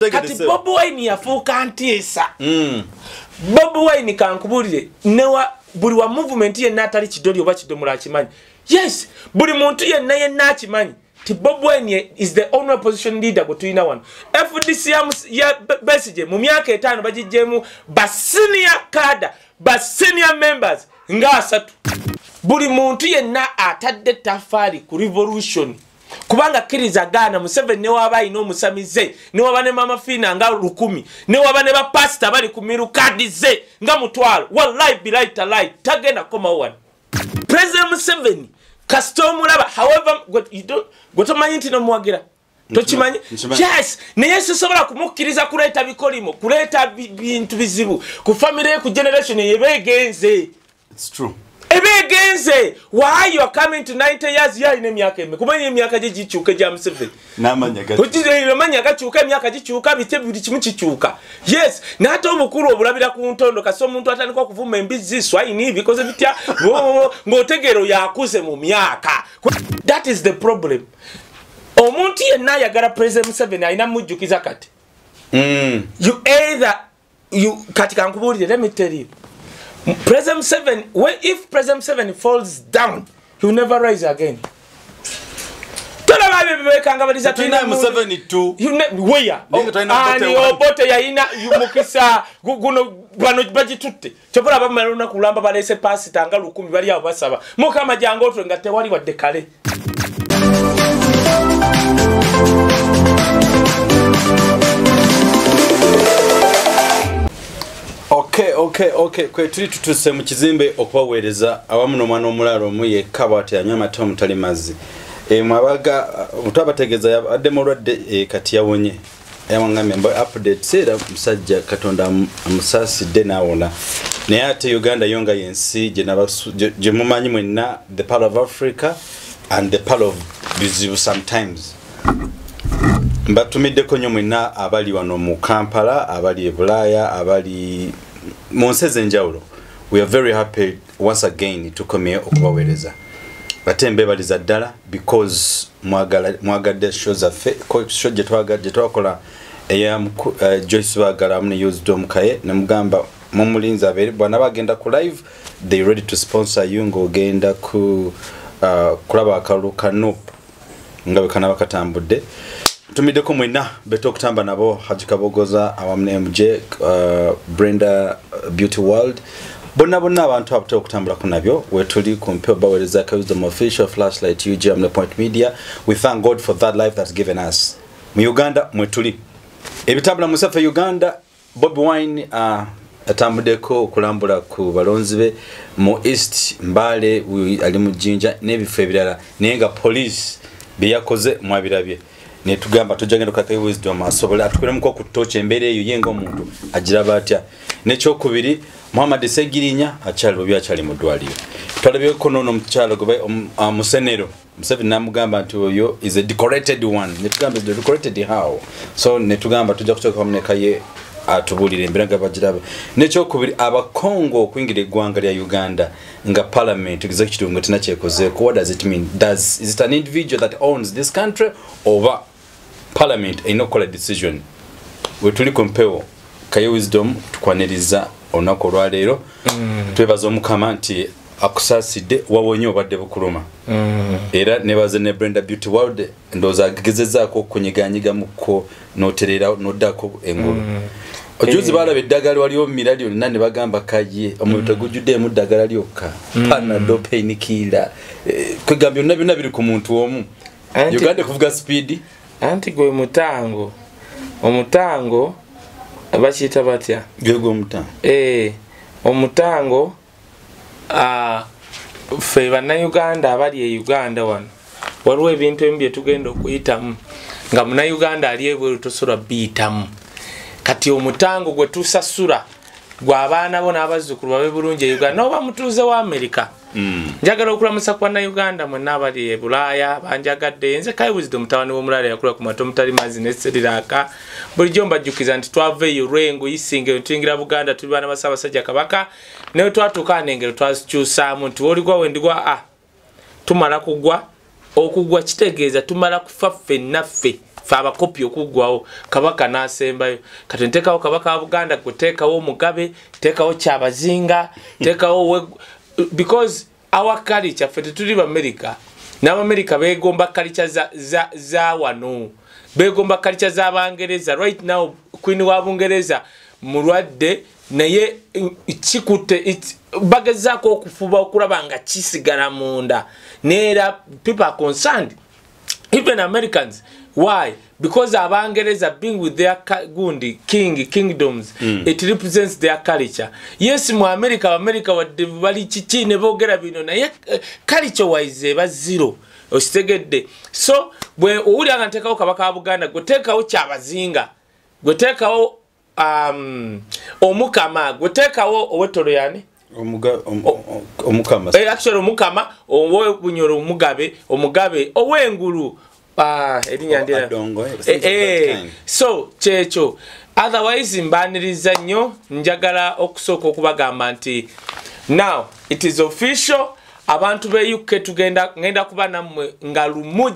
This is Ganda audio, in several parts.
kati Bobi Wine yafuuka ntiisa Bobi Wine kankubulire newa buli wa movement ye natali kidoli oba kidomola akimanyi yes buli muntu yenna akimanyi ti Bobi Wine is the only opposition leader go tuina one FDC ya Besigye mu myaka 5 bagijjemu ba senior cadre ba senior members nga asatu buli muntu yenna atadde tafari ku revolution kubanga kiriza gana Museveni ne waba ino musamize ne waba ne mama Fina nga 10 ne waba ne ba pastor bali ku mirukadize nga mutwalo wallahi billahi talai tagenda koma one President Museveni custom laba however gotomanyi ntino muwagira tochimanyi yes ne yesu sobola kumukiriza kuleta bikolimo kuleta bintu bizibu ku family ku generation yebegenze it's true ebegenze why you are coming to 90 years ya ine myaka eme kumanye myaka gichuka ja Museveni namanya gachi utire manya gachuka myaka gichuka bite biri kimu kichuka yes na hata obukuru obulabira ku ntondo kaso omuntu atandika kuvuma embizi swine because bitya ngotegero yakuze mu myaka that is the problem omuntu yenna yagara President Museveni aina mujjukiza kati you either you katika nkubulire let me tell you President Museveni, if President Museveni falls down, he will never rise again. Tola babe bebekanga baliza tuina Museveni tu. Where? Ani obote ya ina yumukisa guno bano bagitutte. Chobola bamaluna kulamba balese pasi tanga 10 bali abo basaba. Mukama jango otwe ngate wali wadde kale. Okay. Kwe tuli tutuse mu kizimbe okubaweereza awamu n'omwana omulalo muye kabati anywa amata omutali mazzi. Mwabaga mutabategeeza adde mulwadde kati yawonye. Yawangamye mba update sera musajja Katonda amusaasidde n'awona. Naye ate Uganda yonga yensi gye mumanyi mwenna the part of Africa and the part of bizibu sometimes. Mbatumiddeko nnyo mwenna abali wano mu Kampala, abali e Bulaaya, abali Monseze njawulo. We are very happy once again to come here okubaweereza. Batembe baliza ddala because mwagadde shows affe show gye twakola eya Joyce Bagala amune used omukaye namugamba mumulinza abere bwana bagenda ku live they ready to sponsor you ng'ogenda ku kulaba akalulu kano nga bwe kana bakatambudde. Tumideko mwena beto kutamba nabo Haji Kabogoza awamne MJ Brenda Beauty World bonna abantu abato okutambula kunabyo wetuli kumpe bawereza Wisdom Official Flashlight UG Point Media. We thank God for that life that's given us. Mu Uganda mwetuli ebitabula musafa Uganda Bobi Wine atambudeko okulambula ku balonzi be mu East Mbale ali mu Jinja n'ebifo ebirala nenga police biyakoze mwabirabye ne tugamba tujagenda kaka Wisdom asobola atukwiremu ku toche embere eyo yenga omuntu agira batya necho kubiri Muhammad Segirinya achali bobya achali mu dwaliyo twalabye ko nono mukyalo gobe musenero Museveni namugamba nti oyo is a decorated one ne tugamba is decorated how so ne tugamba tujja kuchoka omneka ye atubulire mbiranga bagirabe necho kubiri abakongo okwingira eggwanga lya Uganda nga parliament executive ngotina kyekoze ko what does it mean is it an individual that owns this country over parliament inokola decision we tuli kompewo kaye Wisdom tukwaniriza onako lwalero twebaza omukama nti akusaside wawonye obadde bukuluma era nebaze ne Brenda Beauty World ndoza gezezaako kunyiganyiga muko noterera nodako engulu ojuzi balabe eddagala waliwo mirali onna ne bagamba kaye omubito gujudde mu ddagala lyokka Panadol painkiller kwegambye onna byonna biri ku muntu omu Uganda kuvuga speed anti gwe mutango omutango abachita batya gwego omutango omutango fe bana Uganda abali e Uganda wano waliwo ebintu ebyo tugenda okuyitamu nga muna Uganda ali ebwe tusura bitamu kati omutango gwe tusasura gwa abaana bo n'abazzukulu babe bulungi Uganda noba mutuuze wa America njagala okulamusa kwa na Uganda mwe nabali e Bulaaya banjagadde nze Kai Wisdom mutawani w'omulala yakula ku mato mutali mazi neseriraka bulijjo mbajjukiza nti twave Urengo isinge tuyingira Buganda tuli bana basabasajja kabaka ne twatuka nengero twazikyusaamu nti oligwa wendigwa tumala kugwa okugwa kitegeeza tumala kufa ffe naffe fa abakopi okugwawo kabaka nasembayo kati ntekawo kabaka wa Buganda kutekawo Mugabe tekawo Kyabazinga tekawo because our culture fete tuli ba America na America begomba culture za wano begomba culture za Abangereza right now Queen wa Bungereza mulwadde naye chikute bagezako okufuba okulabanga kisigala munda nera people are concerned even Americans. Why? Because Abangereza being with their kingdoms, it represents their culture. Yes, mu America wadde bali chichine bogera bino naye culture wise ba zero. Ostegedde. So bwe uli agantekawo kabaka wa Buganda gotekawo Kyabazinga. Gotekawo omukama gotekawo owetoro yani omukama actually omukama owe bunyoro omugabe owengulu erinyandira so checho otherwise mbaniriza nnyo njagala okusooka okubagamba nti now it is official abantu be UK ngenda kuba nammwe nga lumu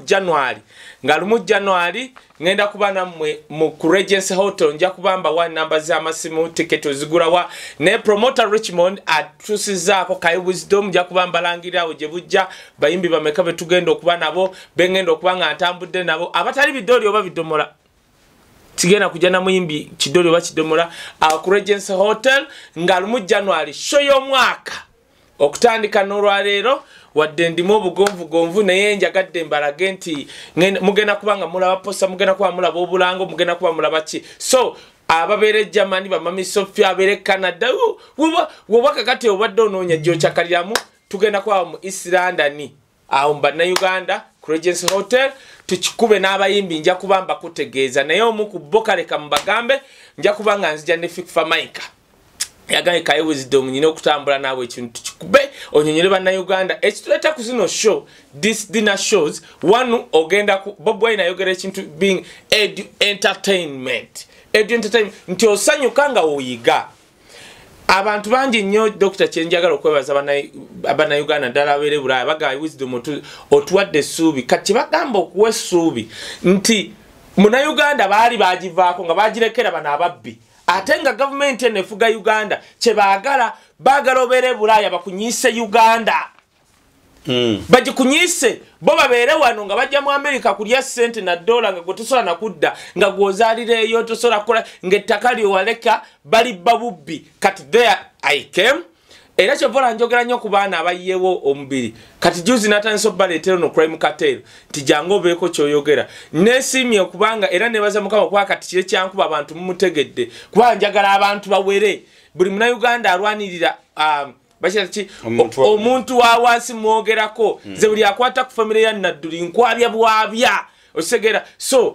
January ngenda kuba nammwe mu Regency Hotel nja kubamba one number za masimu ticket ozigurawa ne promoter Richmond atusizaako Kai Wisdom nja kubamba langirawo je bujja bayimbi bameka be tugenda okuba nabo bengenda okuba nga ntambudde nabo abatali bidoli oba bidomola tigena kujana muyimbi kidoli oba kidomola ku Regency Hotel nga lumu January show y'omwaka okutandika n'olwaleero wadde ndimu obugonvu naye njagadde mbalage nti mugenda kubanga mulaba posta mugenda kuba mulaba obulango mugenda kuba mulaba ki so ababeere Germany bamami Sofia abeere Canada wobaka kati obadde onoonya gyokyakaliramu tugenda kuba mu East London awo mbanna Uganda ku Regency Hotel tukikube n'abayimbi nja kuba mbakutegeeza naye omu ku bokaleka mubagambe nja kuba nga nzija ne Fikfa Maika yagaye Kai Wisdom nyine okutambula nawe ekintu kikube onyonyere bana Uganda ekituleta ku zino show this dinner shows one ogenda ku Bob Wine ayogera ekintu being entertainment nti osanyuka nga oyiga abantu bangi nnyo Dr. Kyenjagala okwebaza abana Uganda ddala abeere Bulaya bagaye Wisdom otuwadde essuubi kati bagamba okuwa essuubi nti muna Uganda baali bagivaako nga bagirekera bana ababbi atenga government enefuga Uganda bagala obeere Bulaya bakunyise Uganda bagikunyise bo babeere wano nga bajja mu America kulya sente na dollar nga gotosola nakudda nga gwozalireeyo tosola kola ng'ettaka lyowaleka bali babubbi kati there I came era kyovola njogera nnyo ku baana abayiyewo omubiri kati juzi natandisa obbaleetero no crime cartel tijangu obeeko kyoyogera neesiimye okubanga era nebaza Mukama kuba kati kire kyankuba abantu mumutegedde kuba njagala abantu bawere buli muna Uganda alwanirira bachati omuntu wa wansi mwogerako ze buli akwata ku family ya Nadduli nkwabya bwabya osegera so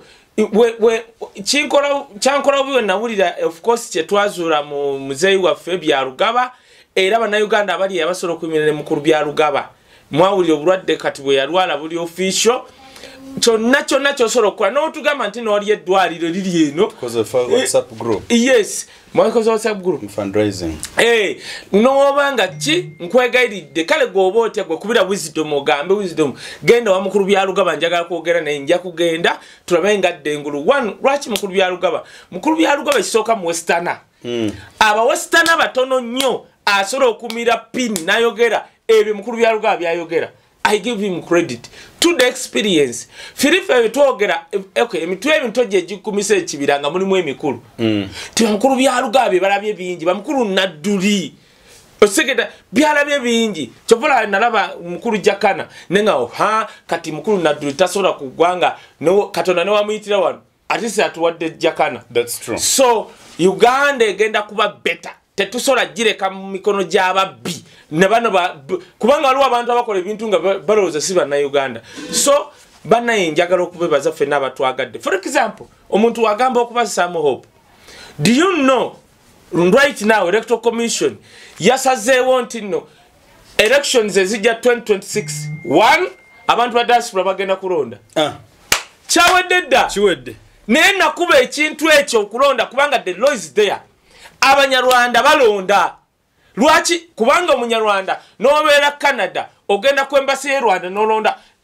kyankora obuwe nawulira of course kyetwazuula mu muzeeyi waffe Byarugaba era bana Uganda abali abasolo kumirene mukuru Byarugaba mwawulira obulwadde kati bwe yalwala buli official kyonna kyosolo okukola n'otugamba nti n'oli eddwaliro liri eno because of WhatsApp group yes because of WhatsApp group fundraising n'obanga ki nkwegayiridde kale gwoba otya gwe kubira Wisdom ogambe Wisdom genda wa mukuru Byarugaba njagala kwogera naye nja kugenda tulabe ngadde engulu one lwaki mukuru Byarugaba ekisooka mu Westerner aba Westerner batono nnyo asobola okumira pin nayogera ebyo mukuru Byarugaba byayogera I give him credit to the experience. Filife twogera okay emitwe ebintu gye gikumise ekibiranga mulimu emikulu. Ti mukuru Byarugaba balabye bingi bamukuru Nadduli. Osegeda byalabye bingi. Chovola nalaba mukuru Jakana nenga kati mukuru Nadduli tasobola kugwanga no Katonda ne wamuyitira wano. Atisi atuwadde Jakana. That's true. So Uganda egenda kuba better. Tetusola gireka mu mikono gy'ababbi ne bano kubanga waliwo abantu abakola ebintu nga balowooza si banna Uganda so bannaye njagala okubebaza ffenna abatwagadde for example omuntu wagamba okuba Sam Hope do you know right now electoral commission yasazeewo nti no elections ezijja 2026 one abantu ba diaspora bagenda kulonda kyawedde dda kiwedde naye nakuba ekintu ekyo okulonda kubanga the law is there Abanyarwanda balonda lwaki kubanga Omunyarwanda nobeera Canada ogenda ku embassy y'e Rwanda nolonda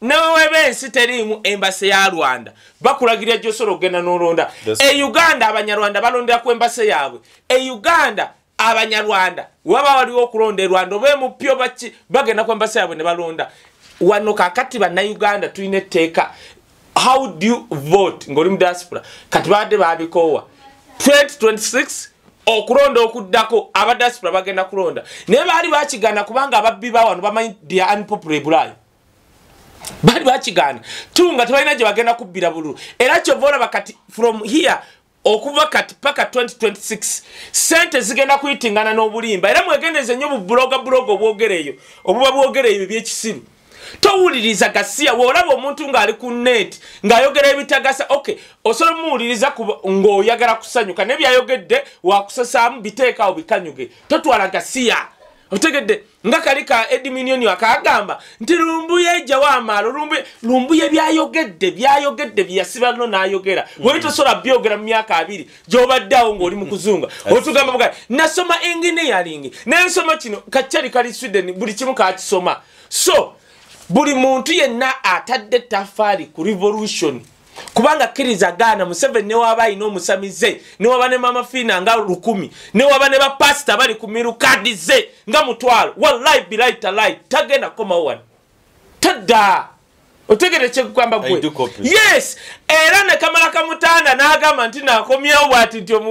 newe bensi terimu embase ya Rwanda bakulagira josoro gena n'olonda Uganda abanyarwanda balondera ku embase yaabwe Uganda abanyarwanda waba waliwo kulonda Rwanda obe mu pyo bagenda ku embase yaabwe ne balonda wano kakati bana Uganda tuine teka how do you vote ngoli mu diaspora kati bade babikowa 2026 okulonda okuddako aba diaspora bagenda kulonda ne bali bakigana kubanga ababbi bawano bamanyi dia unpopular Bulaya bali bakigana tunga tebalina gye bagenda kubbira bululu era kyovola bakati from here okuva kati paka 2026 sente zigenda kuyitingana n'obulimba era mwegendeze nnyo buloga obwogereyo obuba bwogereyo by'ekisiru towuliriza gasiya wolaba omuntu ng'ali ku net ng'ayogera ebitagasa okay osobola muwuliriza ng'oyagala kusanyuka ne byayogedde wakusasaamu biteekaawo bikanyuge totwala gasiya otegedde nga kalika Edminion akagamba nti lumbuye ejja w'amaalo lumbuye byayogedde byasiba no n'ayogera wali tosobola byogera mu myaka 2 gy'obaddeawo ng'oli mu kuzunga otugamba buga nasoma engineering n'ensoma kino kakyali kali Sweden buli kimu kakisoma so buli muntu yenna atadde tafari ku revolution kubanga kiriza gana Museveni ne waba ino musamize ne waba ne mama fina nga 10 ne waba ne ba pastor bali ku mirukadize nga mutwalo wallahi billahi talai tagenda koma wan tada otegere che kwamba gwe yes era ne kamala kamutanda n'agamba nti nakomyewo bwati nti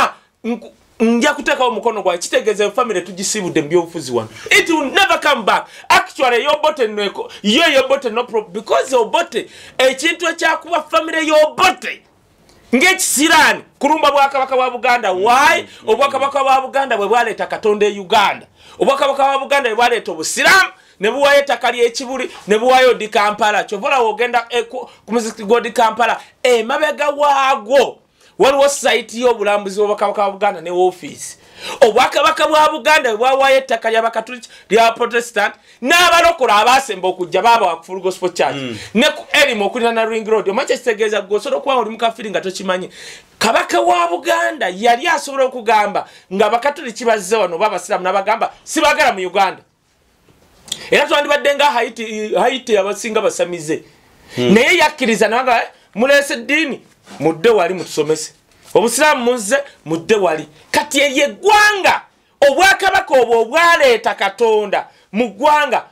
nja kuteka omukono gwa kitegeze family tugisibudde mbyofuzi wano it will never come back actually Obote nweko yo Obote no problem because Obote ekintu ekyakuba family y'Obote ng'ekisirani kulumba bwakabaka wa Buganda why obwakabaka wa Buganda bwe bwaleeta Katonda e Uganda obwakabaka wa Buganda bwe bwaleeta obusiramu ne buwayo ettaka ly'ekibuli ne buwayo di Kampala kyovola wogenda ku muzikiti godi Kampala mabega waagwo waliwo site y'obulambuzi obwakabaka wa Buganda ne office obwakabaka bwa Buganda bwawayo ettaka ly'abakatoliki lya Protestant n'abalokola abasemba okujja baba wa Full Gospel Church ne ku Elimo okulina na Ring Road omache kitegeeza gosoro okuba oli mukafiri nga tokimanyi kabaka wa Buganda yali asobola okugamba nga abakatoliki bazze wano b'abasiraamu n'abagamba sibagala mu Uganda era twandibadde nga Haiti abasinga basamize naye yakkiriza nabanga mulese ddiini mudde wali mutusomese obusiraamu muzze mudde wali kati ye gwanga obwakabaka obwo bwaleeta Katonda mu gwanga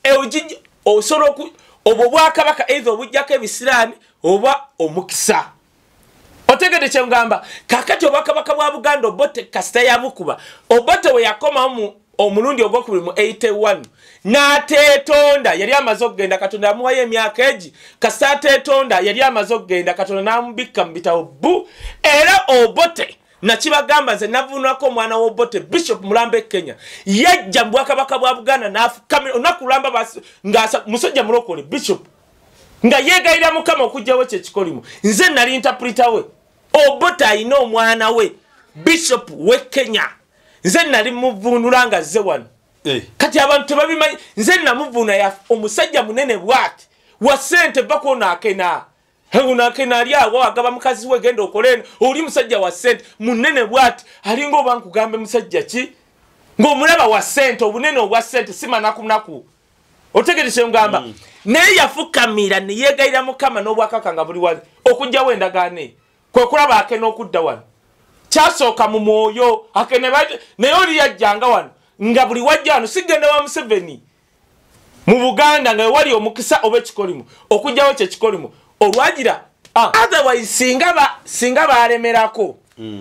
osolo obwo bwakabaka either obujjako ebisiraani oba omukisa otegede kye ngamba kakati obwakabaka bwa Buganda Obote kasita yabukuba Obote we yakoma omulundi ogwokubiri mu 81 n'ateetonda yali amaze okugenda Katonda amuwayo emyaka egi kasita ateetonda yali amaze okugenda Katonda n'amubikka mu bitabo bu era Obote nakibagamba nze navunako omwana w'Obote Bishop Mulambe Kenya yajja mu bwakabaka bwa Buganda n'afukamira olunaku lulamba musajja mulokole Bishop nga yeegayira Mukama okugjawo kyekikolimo nze nali interpreter we Obote ayina omwana we Bishop we Kenya nze nali muvunula nga zze wano kati abantu tebabimanyi nze namuvuna ya omusajja munene bwati wa sente bako nakena unakena ali awo agaba mukazi we genda okolene oli musajja wa sente munene bwati alinga oba nkugambe musajja ki ng'omulaba wa sente obunene obwa sente simanaku otegereje ngamba naye yafukamira ne yeegayira Mukama n'obwakaka nga buli wali okujjawo endagaane kwe kulaba akena okudda wano kyasooka mu mwoyo akene bate naye oli yajjanga wano nga buli wajja wano sigenda wa Museveni mu Buganda nga wali omukisa oba ekikolimu okujjawo kyekikolimu olwagira otherwise singa balemerako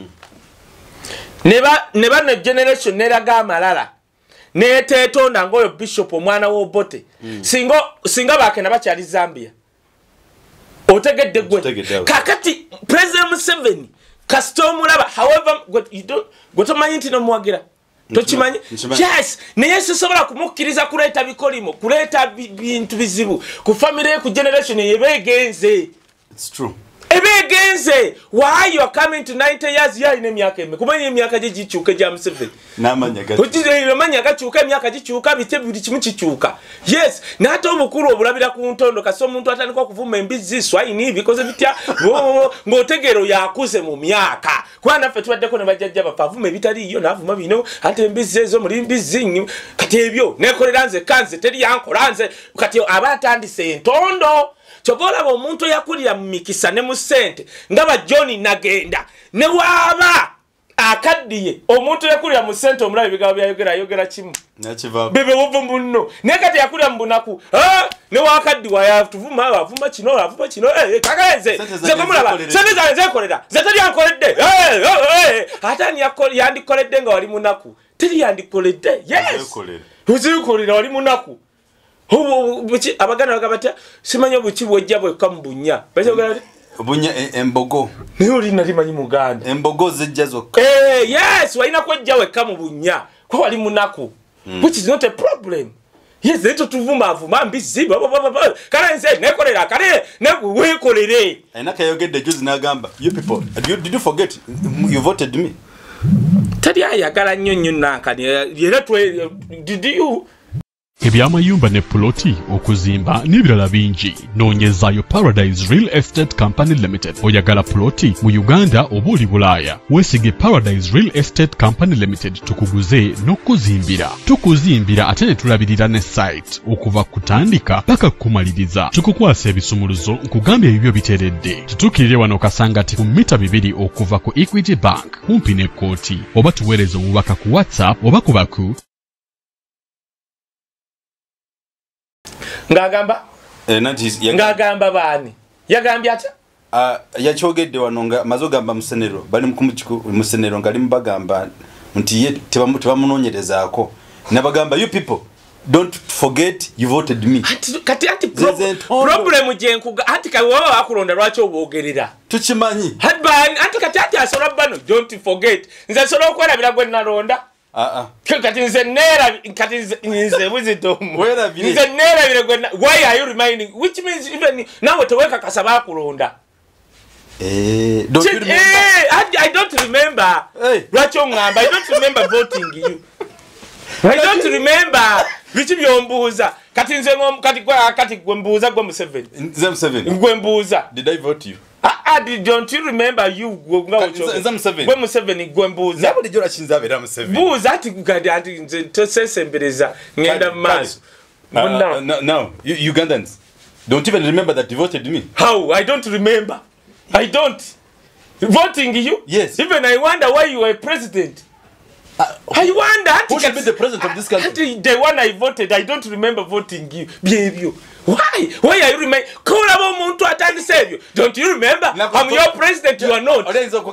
ne generation neraga amalala neteetonda ng'oyo Bishop omwana w'Obote singa bakena bakyali Zambia otegedde gwe kakati President Museveni kasita omulaba however gotomanyi nti nomuwagira tokimanyi yes naye sisobola kumukkiriza kuleeta bikolimo kuleeta bintu bizibu ku family ku generation yebegenze it's true ebegenze why you are coming to 90 years ya ine myaka eme kumanya myaka je gichuka ja Museveni namanya gacho kutire manya gachuka myaka gichuka bite biri kimu kichuka yes nato obukuru obulabira ku ntondo kaso omuntu atandika kuvuma embizi swine because bitya ngotegero yakuze mu myaka kwana fe tubadde ne bajjajja bapavuma bitali iyo navuma bino ate embizi ezo muri mbizi kati ebyo nekoleranze kanze teri yankolanze kati abatandise entondo chogola bo omuntu yakulira mu mikisa ne mu sente ngaba John nagenda ne waba akaddiye omuntu yakulira mu sente omulabe bigabo byayogera kimu nakiva bebe wovumbu nno ne kati yakulira mu bunaku ne wakaddi wa yatuvuma avuma kino kakaze ze komulaba sente zanze kolera zetali ankoledde atani yandikoledde nga wali munaku tiri yandikoledde yes uzikolera wali munaku buchi abagana bagabata simanyo buchi bwojja bwe kambunya bazogala bunya embogo niyo linalimanyi muganda embogo zejjazo yes waina kwojja we kamubunya ko wali munaku which is not a problem yes leto tuvuma mbizi kana nse nekolera kale ne wekolere ainaka yogedde juzi nagamba you people did you forget you voted me tadi ayagala nnyo nankani yera did you Ebyamayumba ne ploti okuzimba n'ebirala bingi noonyezayo Paradise Real Estate Company Limited. Oyagala ploti mu Uganda oba oli Bulaaya, weesige Paradise Real Estate Company Limited tukuguze n'okuzimbira. Tukuzimbira ate ne tulabirira ne site okuva kutandika paka kumaliriza. Tukukwasa ebisumuluzo nkugambye ebibyo biteredde. Tutuukirire wano Kasangati ku mita 2 okuva ku Equity Bank kumpi ne kooti, oba tuweereze obubaka ku WhatsApp oba ku baku ngagamba ngagamba bani yagambye ata yakyogedde wano nga mazogamba musenero bali musenero ngali mbagamba nti ye tebamunonyerezaako nabagamba you people don't forget you voted me kati problem jenkuga anti kawo akulonda lwaki obogerera tukimanyi anti kati asola bano don't forget nze sola okwera gwe nalonda kati nze wizitomu nze nera bire why are you reminding which means even nawe teweka kasaba kulonda don't you remember I don't remember lwacho ngamba I don't remember voting you I don't remember bichi byombuza kati nze kati gwembuza gwe Museveni nze Museveni gwembuza did I vote you don't you remember you gwe Museveni gwembuza nabuli jora chinzabera Museveni buza ati kugadi anti nze tosesembereza ngenda maso no Ugandans don't even remember that you voted me. How? I don't remember. I don't voting you. Yes. Even I wonder why you were president. I wonder who should be the president of this country. The one I voted, I don't remember voting you. Behavior. Why are you remember? Don't you remember? I'm your president. You are not.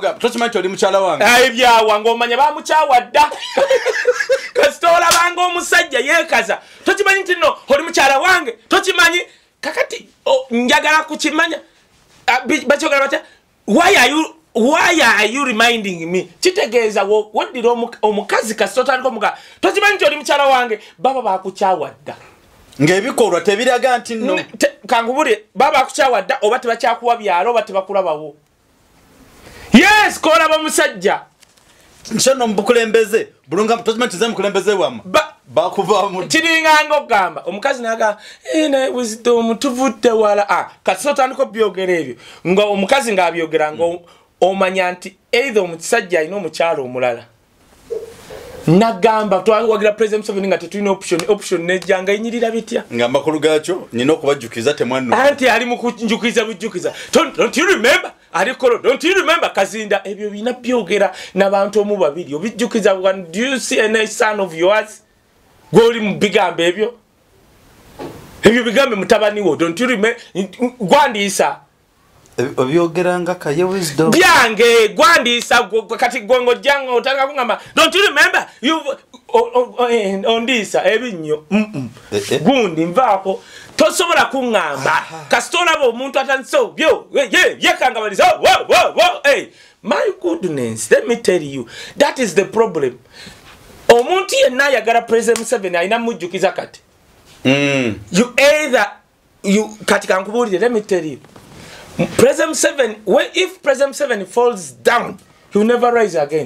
Why are you reminding me? Chitegeza what did omukazi kasota nko muka. Tochimanyi nti oli mukyala wange baba bakukyawadda. Ngebikolwa tebiraga nti nno. Kangubule baba bakukyawadda oba tebakyakuwa byalo oba tebakulabawo. Yes, kola ba musajja. Nshano mbukulembeze. Bulunga tochimanyi tizemu kulembeze wama. Bakuva mu. Chiringa ngogamba omukazi naga ene wisdom tuvudde wala kasota nko byogera ebyo. Ngo omukazi ngabyogera ngo omanya nti either omusajja alina omukyalo omulala nagamba twawagira president Museveni nga tetulina option nejjanga inyirira bitya ngamba ku lugakyo nina okubajjukiza temwanno anti ali mu kunjukiza bujjukiza don't you remember alikolo don't you remember kazinda ebyo bina byogera n'abantu omu babiri obijjukiza do you see a son of yours goli mu bigambo ebyo bigambe mutabani wo don't you remember gwandisa obyogeranga kaye wisdom byange gwandisa kati gwengo jango otanga kungamba don't you remember you ondisa ebinyo gundi mvako tosobola kungamba kasitola bo omuntu atanso byo yekangabaliza hey my goodness let me tell you that is the problem omuntu yenna yagala president Museveni ayina mujjukiza kati you either you kati kankubulire let me tell you President 7, if President 7 falls down, he will never rise again.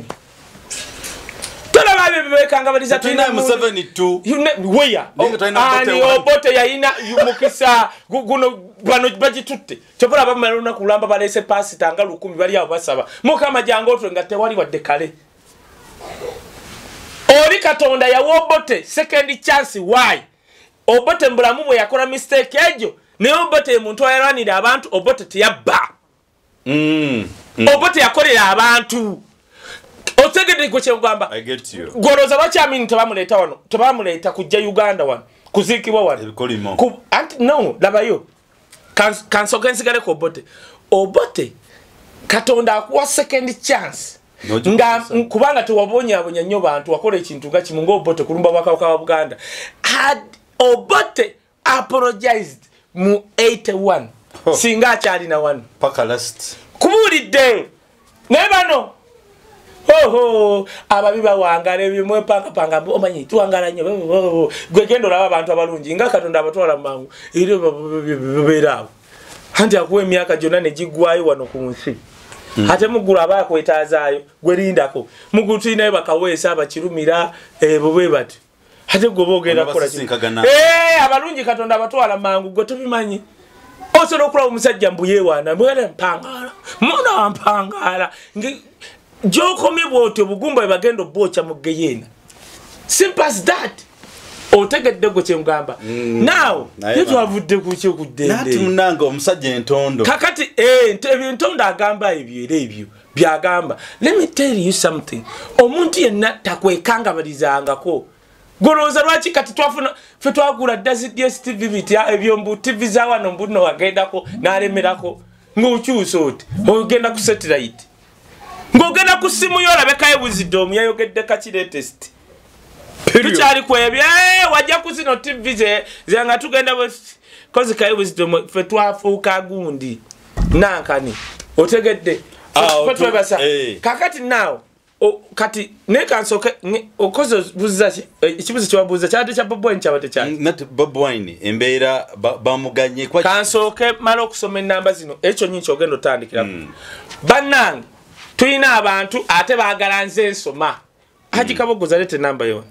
Tuina Museveni too. Where? Ani Obote yaina yumukisa guno bano bagitutte. Chopola bamaluna kulamba balese pasi tanga 10 bali abo basaba. Mukama jango otwe ngate wali wadde kale. Oli Katonda ya Obote second chance why? Obote mbulamu bwe yakola mistake ejo. Ne Obote muntu ayaranira abantu Obote tiyabba. Obote yakolera abantu. Otegede gwe kyengamba. I get you. Goroza bachamini tebamuleta wano. Tebamuleta kujja Uganda wano. Kuzikibwa wano. Ebikolimo. No, labayo. Kansokensigale ko Obote. Obote Katonda akuwa second chance. Nga kubanga tuwabonya nnyo bantu wakola ekintu nga kimu ng'Obote kulumba bwakabaka wa Buganda. Had Obote apologized mu 81. Singa akyalina wano. Paka last. Kubulidde. Nebano. Ababiba wangala bimwe panga omanyi tuwangala nnyo gwegendo laba abantu abalungi nga Katonda abatwala mangu ire baberawo anti akuwa emyaka gyonna ne gigwayo wano ku nsi ate mugulu abakwetazaayo gwerindako mugulu tulinayo bakaweesa abakirumira bwe bati ate gwe boogenda kukola abalungi Katonda abatwala mangu gwe tubimanyi osobola okulaba omusajja mbuyewaana mwere mpangala muna mpangala Joko mibote bugumba bagendo bocha mugeyena. Simple as that. Otegedde gwe kyengamba. Now, yetu avudde ku kyo kudende. Nati munanga omusajja entondo. Kakati entondo agamba ebyo byagamba. Let me tell you something. Omuntu yenna takwekanga balizangako. Goroza lwaki kati twafuna fe twagula DSTV bitya ebyombu TV za wano mbuno wagendako nalemerako. Ng'okyusa oti. Ogenda ku satellite. Ngogenda ku simu yo labekaye wisdom yayogedde kaki latest. Tukyali kwebye wajja ku zino TV zanga tugenda kozi kaye wisdom fe twafuuka gundi nankani otegedde twebasa kakati now kati ne kansoke okozo buza ekibuzo kyabuza kyade kya Bob Wine kyabate kyali not Bob Wine embeera bamuganye kwa kansoke mala okusoma enamba zino ekyo nyinki ogendo tandikira bannange tuyina abantu ate baagala nze nsoma Haji Kabogoza lete namba yo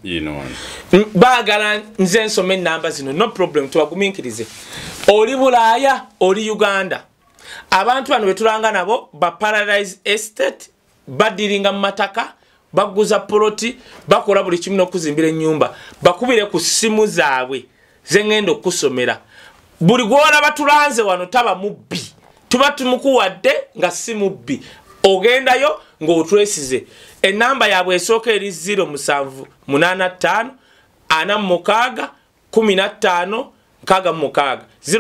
baagala nze nsoma enamba zino no problem tubaguminkirize oli Bulaaya oli Uganda abantu bano betulanga nabo ba Paradise Estate badiringa mataka baguza poloti bakola buli kimu n'okuzimbira ennyumba bakubire ku simu zaabwe zengendo kusomera buli gwola batulanze wano taba mubbi tuba tumukuwadde nga si mubbi ogendayo ng'otwesize enamba yaabwe esooka eri 0785 46 15 66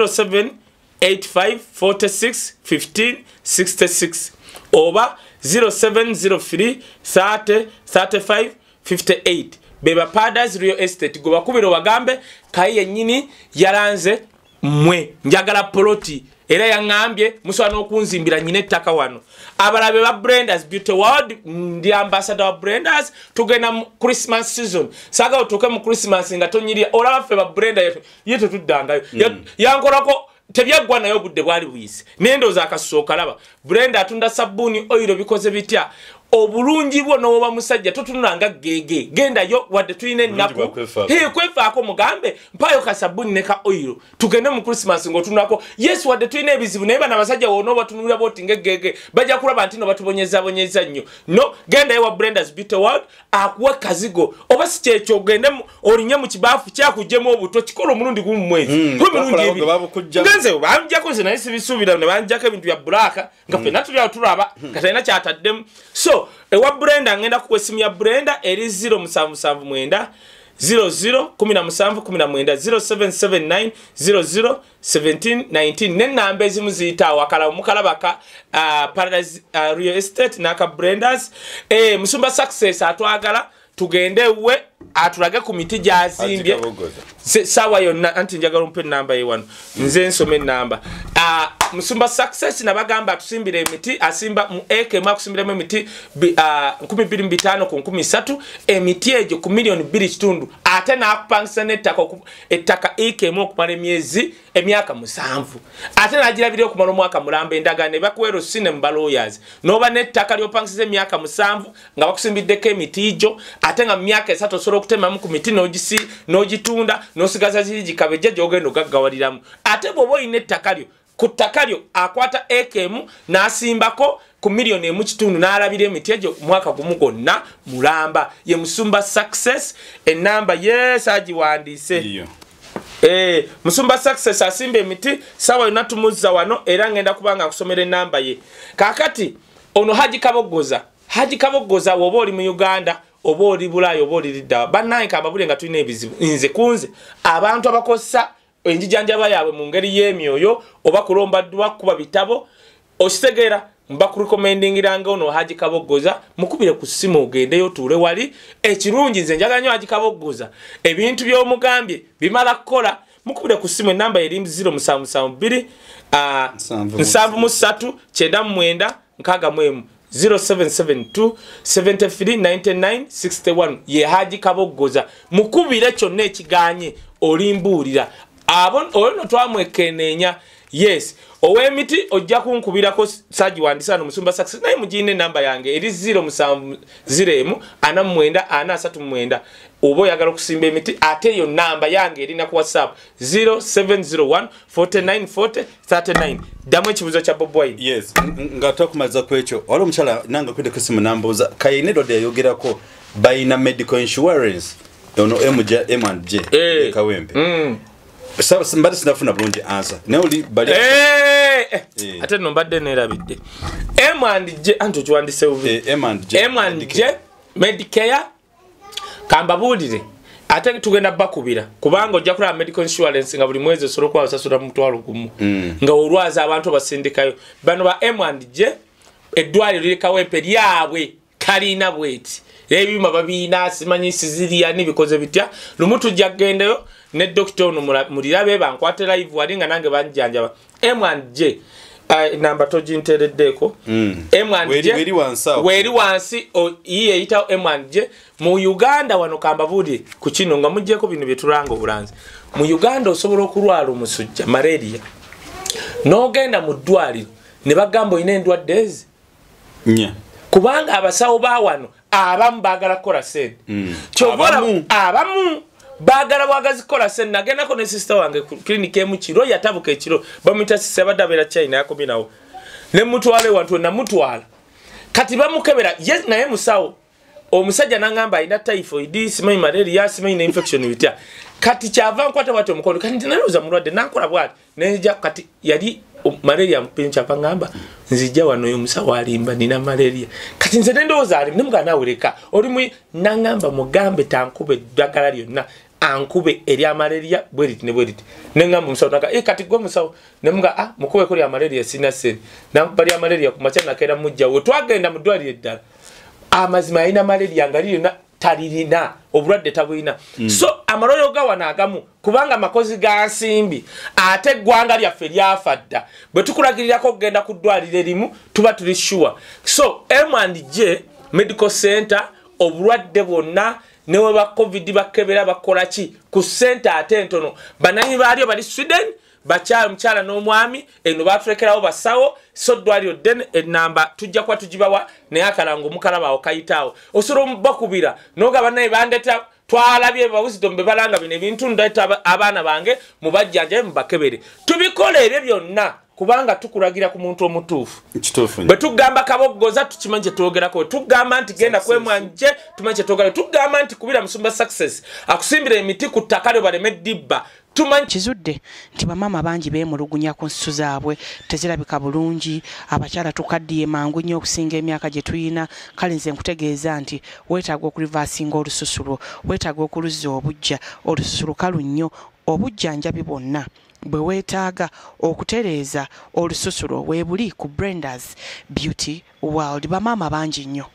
0785 46 15 66 oba 0703 30 35 58 beba Paradise Real Estate go bakubiro wagambe kaye nyini yaranze mwe njagala poloti era yangambye muswana okunzimbira nyine ettaka wano abalabe ba Brenda's Beauty World ndi ambassador wa Brenda's tugenda Christmas season saga otuke mu Christmas nga tonyiri olaba fe ba Brenda yetu tuddangayo yankolako tebyagwa nayo budde bwali buyise nendoza akasooka laba Brenda atunda sabuni oil bikoze bitya obulungi bwo n'oba musajja totunanga gege genda yo wadde tuline nako kwefaako mugambe mpayo ka sabuni ne ka oil tugende mu Christmas ngotunako yes wadde tuline ebizibu naye bana basajja wono batunulira boti ngegege bajja kulaba ntino batubonyeza nnyo no genda yo Brenda's Beauty World akuwa kazigo oba si kyekyo gende olinye mu kibaafu kyakujjemu obuto kikola omulundi gumu mwezi omulundi ebi ngenze banjako zina isibisuubira ne banjako ebintu bya black nga fena tulya tulaba katalina kyataddemu so ewa Brenda ngenda ku esimu ya Brenda eri 0779 00 17 0779 00 17 19 nenamba ezimu ziyita wakala mukalabaka Paradise Real Estate naka Brenda's musumba success atwagala tugende we atulage ku miti gyazimbye sawa yonna anti njagala mpe namba ye wano nze nsome namba Musumba Success nabagamba atusimbire emiti asimba mu eke mwa kusimbiremu emiti 25 ku 13 emiti ejo ku million 2 ate nakupangisa ettaka eke mwa okumala emyaka 7 ate nagirabire okumala omwaka mulamba endagaano ne bakuwero sine mu lawyers noba n'ettaka lyopangisiza emyaka 7 nga bakusimbiddeko emiti ejo ate nga mu myaka 3 osobola okutemamu ku miti n'ogitunda n'osigaza ziri gikabeja gy'ogenda ogaggawaliramu ate bw'oba olina ettaka lyo ku ttaka lyo akwata ekemu n'asimbako ku million 1.5 n'alabira emiti egyo mwaka gumu gonna mulamba ye Musumba Success enamba yes agiwandiise Musumba Success asimba emiti sawa yonna tumuzza wano era ngenda kubanga akusomera enamba ye kakati ono Haji Kabogoza woba oli mu Uganda oba oli Bulaaya oba oli liddawa bannaye kababule nga tulina ebizibu nze kunze abantu abakosa enjijanjaba yaabwe mu ngeri y'emyoyo oba kulombaddwa kuba bitabo okitegeera mbakurekomendingiranga ono Haji Kabogoza mukubire ku ssimu ogendeyo tuule wali ekirungi nze njagala nnyo Haji Kabogoza ebintu by'omugambye bimala kukola mukubire ku ssimu enamba eri 0772 73 99 0772 73 99 61 ye Haji Kabogoza mukubire kyonna ekiganye olimbuulira ono twamwekenenya yes ow'emiti ojja kunkubirako sagiwandisa Musumba Success naye mugine namba yange eri 0704 49 oba oyagala okusimba emiti ate yo namba yange erina ku WhatsApp 0701 49 40 39 damu ekibuzo kya Bob Wine yes nga tukumaliza kwekyo wali omukyala nanga kwide kusimu nambuza kayinero de yogerako bayina medical insurance ono M&J Kawempe mbadde sinafuna bulungi answer naye oli bali ate no mbadde nerabidde M&J anto kiwandise ubi M&J Medicare kambabuulire ate tugenda bakubira kubanga ojja kulaba medical insurance nga buli mwezi osobola okuba osasula mutwalo gumu nga olwaza abantu basindikayo bano ba M&J eddwaliro liri Kawempe lyabwe kalina bweti ebyuma babiina simanyisi ziriya n'ibikoze bitya lumu tujja kugendayo ne doctor ono mulirabe bankwate live wali nga nange banjanjaba M&J namba tojintereddeko M&J weri wansi iye yita M&J mu Uganda wano kambabudi ku kino nga mujjeko bino byetulanga obulanzi mu Uganda osobola okulwala omusujja malaria n'ogenda mu ddwaliro ne bagamba oyina endwadde ezi kubanga abasawo ba wano abamu baagala kukola sente abamu baagala bwagazi kukola sente nagendako ne sister wange klinika emu kiro yatabuka ekiro bamuyita sisi abaddabeera China yakobinawo ne mutwale wantu namutwala kati bamukebera naye musawo omusajja nangamba alina typhoid simanyi malaria simanyi ne infection bitya kati kyava nkwata bwati omukono kati nalowooza mulwadde nankola bwati nenja kati yali malaria mpincha pangamba nzija wano yo musawo alimba nina malaria kati nze ndowooza ali nemugana awuleka oli nangamba mugambe tankube ddagala lyonna ankube erya malaria bweriti ne bweriti nengamba musawo naka kati gwe musawo nemuga mukube ko lya malaria sina sente nambali ya malaria ku machana kera mujja we twagenda mu ddwaliro eddala amazima ayina malaria ngali yonna talirina obulwadde tabulina so amaloyo gawana agamu kubanga makozi ga nsimbi ate gwanga lyaffe lyafadda bwe tukulagirirako okugenda ku ddwaliro erimu tuba tuli sure so M&J Medical Center obulwadde bwonna newe ba covid bakebera bakola ki ku center ate entono bananyi balio bali Sweden bakyala mkyala n'omwami eno batulekerawo basawo so ddwaliro den enamba tujja kwa tujibawa naye akalango mukalaba okayitaawo osobola bakubira n'ogaba naye bandeta twalabye bawuzidombe balanga bino ebintu ndayita abaana bange mubajjanja mubakebere tubikola ebyo byonna kubanga tukulagira ku muntu omutuufu bwe tugamba Kabogoza tukimanyi kyetwogerako tugamba nti genda kwemwanje tumanyi kyetwogera tugamba nti kubira Musumba Success akusimbira emiti ku ttaka lyo baleme dibba tumanyi kizudde nti bamama bangi beemulugunya ku nsusu zaabwe tezirabika bulungi abakyala tukaddiye mangu nnyo okusinga emyaka gye tuyina kale nze nkutegeeza nti weetaaga okulivaasinga olususu lwo weetaaga okuluzza obujja olususu lukalu nnyo obujjanjabi bwonna bwe weetaaga okutereeza olususu lwo weebuli ku Brenda's Beauty World bamama bangi nnyo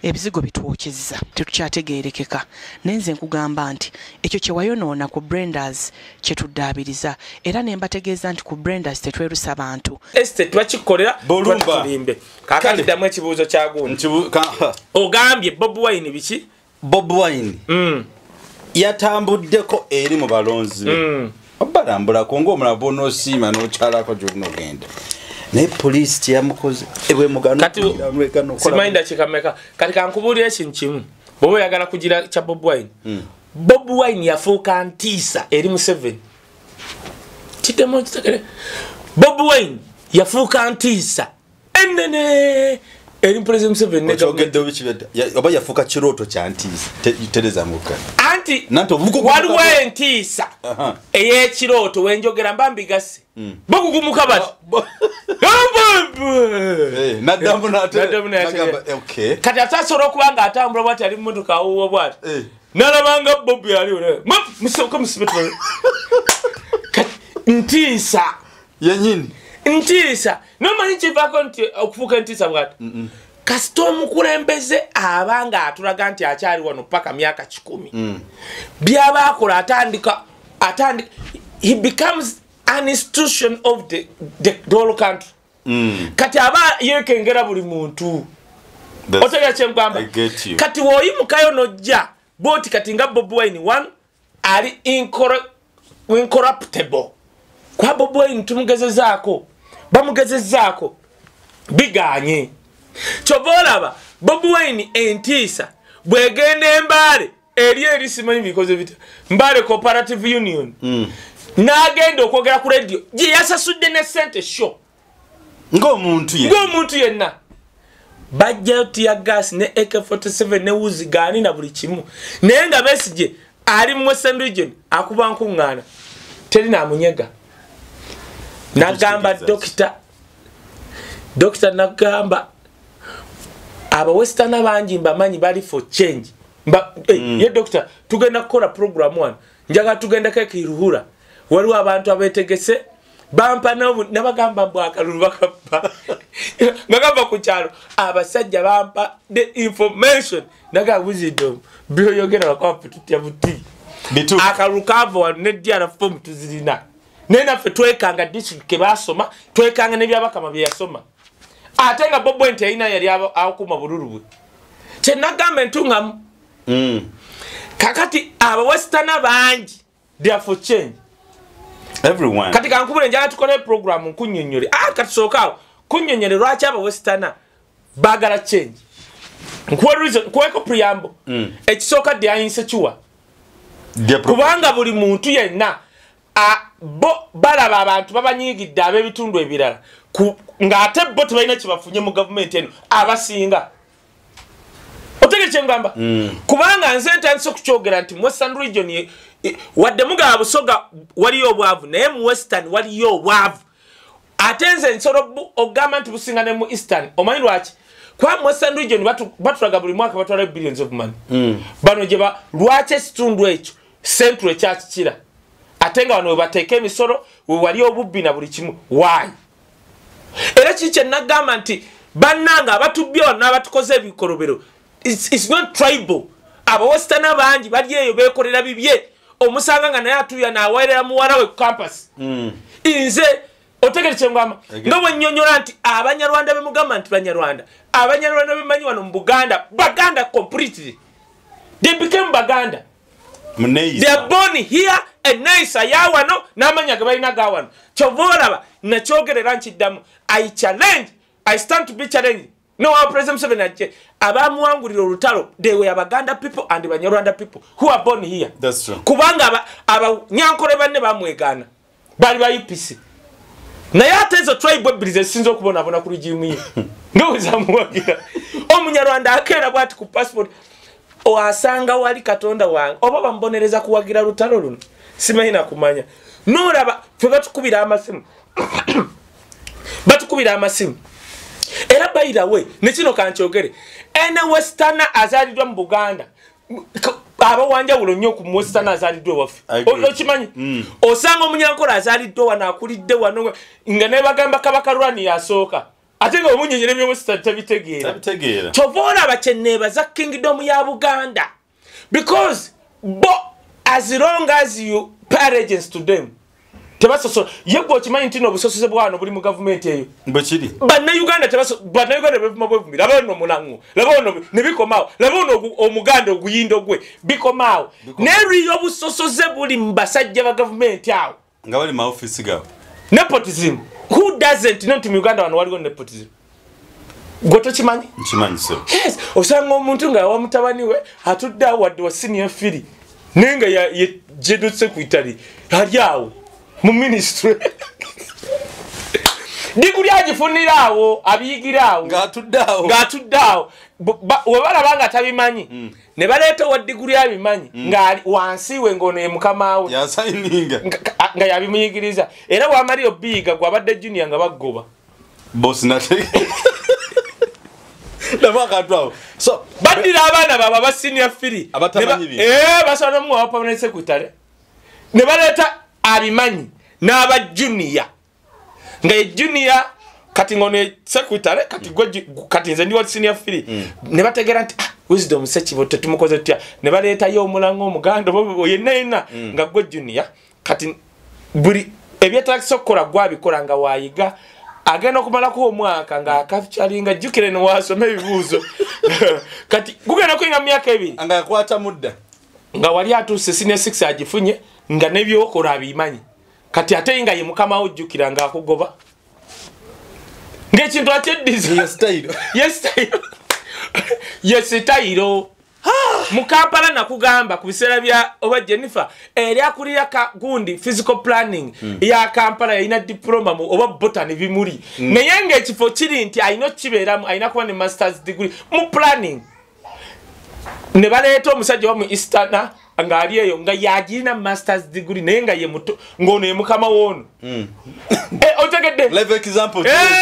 ebizigo bitwokyezza tetukyategeerekeka nenze nkugamba nti ekyo kye wayonoona ku Brenders kye tuddaabiriza era ne mbategeeza nti ku Brenders tetwerusa abantu estate twakikolera tulimbe kakati ddamu ekibuuzo kya gundi ogambye Bobi Wine biki Bobi Wine yatambuddeko eri mu balonzi obalambula kongo omulabo n'osiima n'okyalako gy'onogenda naye poliisi teyamukoze ebwe mugano simayinda kikameka kati kankubuulira ekintu kimu bw'oba oyagala kugira kya Bobi Wine Bobi Wine yafuuka ntiisa eri Museveni kitemo kitakere Bobi Wine yafuuka ntiisa ennene eri President Museveni n'ogedde obikibedda oba yafuuka kirooto kya ntiisa tereza muka anti waliwo entiisa ey'ekirooto wenjogera mbambigase bakugumuka bati naddamu kati atasobola okuba nga atambula bwati ali mu mmotoka awuwa bwati nalabanga Bobi aliwo musooka musibetole ntiisa yenyini ntiisa nomanyi kivaako nti okufuuka ntiisa bwati kasita omukulembeze abanga atulaga nti akyali wano paka myaka 10 byabaakola atandika he becomes an institution of the whole country kati aba yekengera buli muntu otegera kyengamba kati woyimukayo nojja boti kati nga Bobi Wine one ali incorruptible kwa Bobi Wine tumugezezaako bamugezezaako biganye chovolaba Bobi Wine entiisa bwegende Mbale eri simanyi bikoze bita Mbale Cooperative Union nagenda okwogera ku radio gye yasasudde ne sente show ng'omuntu yenna bajjayo tia gas ne AK47 ne wuzigani na buli kimu naye nga Besigye ali mu Western Region akuba nkuŋŋaana teri namunyega nagamba dokita nagamba aba Western banji mbamanyi bali for change ye dokita tugenda kukola program one njaga tugenda kekiruhura waliwo abantu abetegese bampa nabagamba bwakalulu bakapa ngagamba ku kyalo abasajja bampa the information naga wisdom byo yogera bakapa tutya buti akalukavo ne diara form tuzirina nena fe twekanga district ke basoma twekanga ne byabakama bye yasoma atenga Bobi Wine teyina yali akuma bululu kye nagamba entunga kakati aba Western banji they are for change everyone kati kankubule njala tukole program kunnyonnyole kati sokawo kunnyonnyole lwaki aba Western bagala change nkuwa reason kuweko preamble ekisooka the insecure kubanga buli muntu yenna balaba abantu babanyigidde ab'ebitundu ebirala ng'ate bo tebalina kyebafunye mu gavumenti eno abasinga otegere kyengamba kubanga nze ntandise okukyogera nti mu Western Region wadde mugaba Busoga waliyo obwavu naye mu Western waliyo obwavu ate nze nsolo ogamba nti businga ne mu Eastern omanyi lwaki kwa mu Western Region batulaga buli mwaka batwala billions of money bano gye lwaki ekitundu ekyo central ekyakikira ate nga wano we bateeka emisolo we wali obubbi na buli kimu why era kikye nagamba nti bannanga abatubbye wano n'abatukoze ebikolobero it's not tribal aba Western banji bali eyo beekolera bibye omusanga nga naye atuya n'aweerera muwala we campus nze otegere kyengamba nga bwennyonnyola nti Abanyarwanda bemugamba nti Banyarwanda Abanyarwanda bemanyi wano mu Baganda completely they became Baganda they are born here and nice ayawano n'amanya gabalina gawano kyovolaba nakyogerera nkiddamu I stand to be challenged no our President Museveni ajje abamuwangulira olutalo they were Baganda people and Banyarwanda people who are born here. That's true. Kubanga nyankole banne bamwegana bali ba UPC naye ate ezo tribe ebbiri sinzo okubonabona ku regime ndowooza muwagira Omunyarwanda akeera bwati ku passport oasanga wali Katonda wange oba bambonereza kuwagira lutalo luno simanyi nakumanya nolaba fe batukubira amasimu era by the way nekino kankyogere ene Western azalidwa mu Buganda abawanjawulo nnyo ku Western azaliddwa waffe okimanyi osanga omunyankole azaliddwa wano akulidde wano nga ne bagamba Kabaka Lwani yasooka ate nga omunyonyere byomusita tabitegeera kyova abakyenneeba za kingdom ya Buganda because as long as you pay allegiance to them tebasoso yegwe okimanyi nti n'obusosoze bwano buli mu gavumenti eyo bwekiri bannayuganda bevuma bwevumi laba ono mulango laba ono ne bikomaawo laba ono omuganda oguyindo gwe bikomaawo n'eriyo obusosoze buli mu basajja ba gavumenti awo nga bali mu office gawo nepotism who doesn't know nti mu Uganda wano waliwo nepotism gwe tokimanyi nkimanyi so yes osanga omuntu nga wa mutabani we atudde awo wadde wa senior firi naye nga ye general secretary ali awo mu ministry diguli agifunira awo abiyigira awo ng'atudde awo webalaba nga tabimanyi ne baleeta wa diguli abimanyi nga wansi we ng'ono ye mukama we nga yabimuyigiriza era bw'amaliyo biyiga gw'abadde junior nga baggoba bosi nate so baddira abaana baabwe aba senior firi basobola nomuwa permanent secretary ne baleeta abimanyi n'aba junior nga ye junior kati ngono secretary kati nze ndiwa senior firi ne bategeera nti wisdom sekibo tetumukoze tutya ne baleetayo omulango omuganda yenna nga gwe junior kati buli ebyetagisa okukola gwabikola nga wayiga agenda okumalako omwaka nga akafyalinga jjukire ne wasoma ebibuuzo kati gugenda kuyinga mu myaka 2 nga yakwata mudda nga wali atuuse senior 6 agifunye nga nebyokola abimanyi kati ate nga ye mukama ojjukira nga akugoba ng'ekintu akyeddiza yesitayiro mu Kampala nakugamba ku biseera bya oba Jennifer eri akulira gundi physical planning ya Kampala yalina diploma mu oba botany bimuli naye ng'ekifo kiri nti ayina kibeeramu ayina kuba ne masters degree mu planning ne baleeta omusajja wa mu Eastern nga ali eyo nga yagirina masters degree naye nga ye muto ng'ono ye mukama w'ono otegedde live example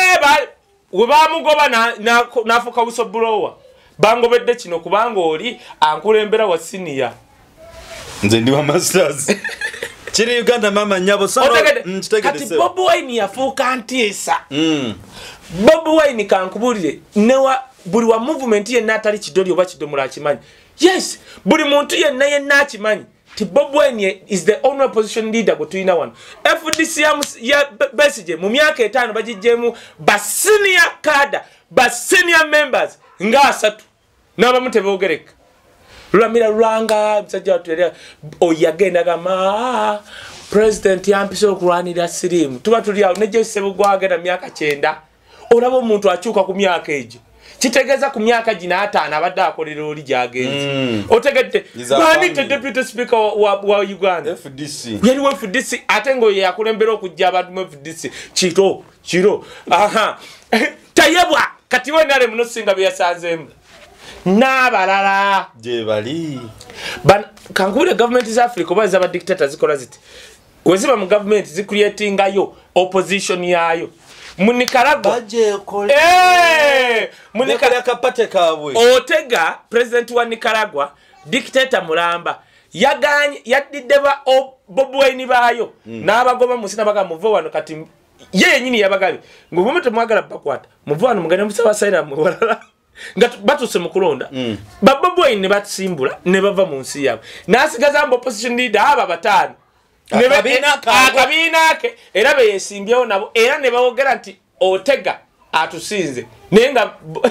we bamugoba n'afuuka whistleblower bangobedde kino kubanga oli ankulembera wa senior nze ndi wa masters kiri Uganda mama nyabo kati Bobi Wine yafuuka ntiisa Bobi Wine kankubulire newa buli wa movement yenna atali kidoli oba kidomola akimanyi yes buli muntu yenna akimanyi ti Bobi Wine is the only opposition leader go tuina wano FDC ya Besigye mu myaka 5 bagijjemu ba senior cadre ba senior members nga 3 naba mutebogereka lulamira lulanga msajja atwelea oyagenda gama president yampise okulwanira sirimu tuba tuli awo neje sebugwagenda myaka 9 olabo omuntu akyuka ku myaka ejo kitegeza ku myaka gina 5 abadde akolera oli jagenzi otegedde bani te deputy speaker wa Uganda FDC yali wa FDC atengo yakulembera okujja abantu mu FDC kiro aha tayebwa kati we nale muno singa byasanzemu n'abalala je bali kankubira government za Africa oba zaba dictators zikola ziti weziba mu government zicreatinga yo opposition yayo mu Nicaragua baje kole mu Nicaragua kapate kabwe Otega president wa Nicaragua dictator mulamba yaganye yadideba Bobi Wine bayo n'abagoba musina baga muvo wano kati ye nyini yabagabe ngubumete mwagala bakwata muvo wano mugane musaba saira mu walala ngatu batuse mukulonda Bobi Wine ne batusimbula ne bava mu nsi yabo nasigaza mbo opposition leader aba batano akabina ke era be yesimbyewo nabo era ne bawogera nti Otega atusinze nenga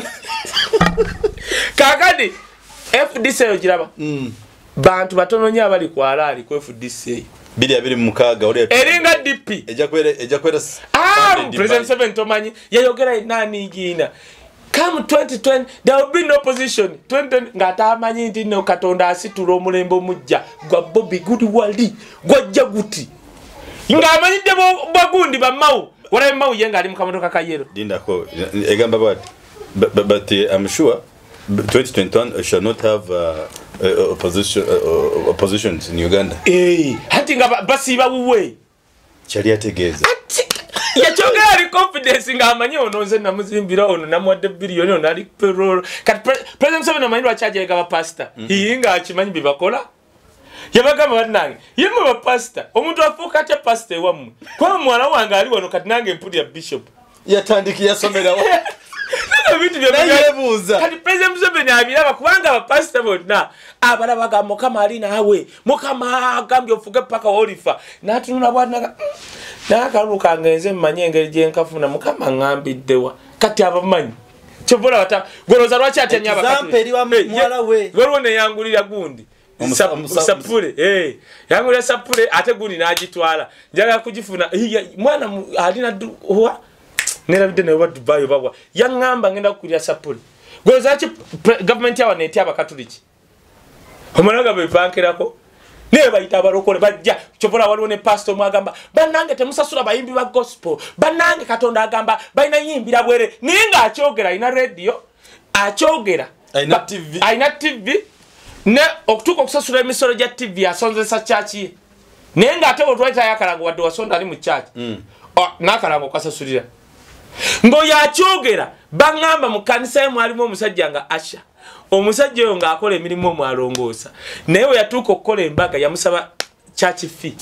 kakadi FDC yogiraba bantu batono nya bali kwalali ku FDC bili mukaga oli eringa DP eja kwera president 7 tomanyi yayogera nani gina come 2020 there will be no opposition 2020 ngata amanyi ndi no katonda asitula omulembo mujja gwa Bobby Good Wali gwajja guti nga amanyidde bagundi bamawu wala mawu yenga ali mukamotoka kayero dindako egamba but I'm sure 2021 shall not have oppositions in Uganda hati nga basiba wuwe chali ategeza yachogera ali confidence nga amanyi ono nze namuzimbira ono namwadde billion ono ali payroll kati president Museveni amanyi lwachaje ga pastor yinga akimanyi bibakola yabagamba bannange yemwe ba pastor omuntu afuuka ate pastor ewammwe kwa mwana wange ali wano kati nange mpulira bishop yatandiki yasomera wa bintu byebuuza kati president Museveni abiraba kubanga abapasita bonna abalabaga Mukama ali naawe Mukama agambye ofuge paka olifa natunula bwana nakaluka ngenze mmanye engeri gyenkafuna Mukama ngambiddewa kati abamanyi chobola wata goroza lwachi atanya abakati example eri wa mwala we gorone yangulira gundi sapule yangulira sapule ate gundi najitwala njaga kujifuna mwana alina huwa nera bidde ne wa Dubai baba yangamba ngenda kulya sapule goroza chi government yawa neti abakatuliki omalaga bepankirako ne bayita abarokole bajja chobola waliwo ne pastor mwagamba banange temusasula bayimbi ba gospel banange Katonda agamba bayina yimbira bwere ninga akyogera ina radio akyogera aina TV ne okutuka okusasula emisoro gya TV asonzesa chachi nenga ate otwaita yakalago wadde wasonda ali mu church nakalago kasasulira ngo yakyogera bangamba mu kanisa yemu alimu omusajja nga Asha omusajja oyo nga akola emirimu omwalongoosa naye we yatuuka okukola embaga yamusaba church fee